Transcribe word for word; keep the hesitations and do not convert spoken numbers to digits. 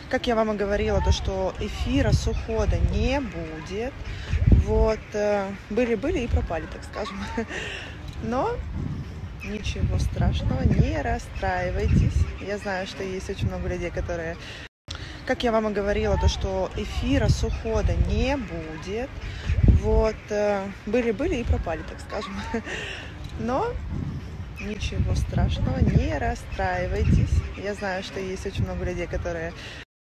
Как я вам и говорила, то что эфира с ухода не будет. Вот, э, были-были и пропали, так скажем. Но ничего страшного, не расстраивайтесь. Я знаю, что есть очень много людей, которые... Как я вам и говорила, то что эфира с ухода не будет. Вот, э, были-были и пропали, так скажем. Но ничего страшного, не расстраивайтесь. Я знаю, что есть очень много людей, которые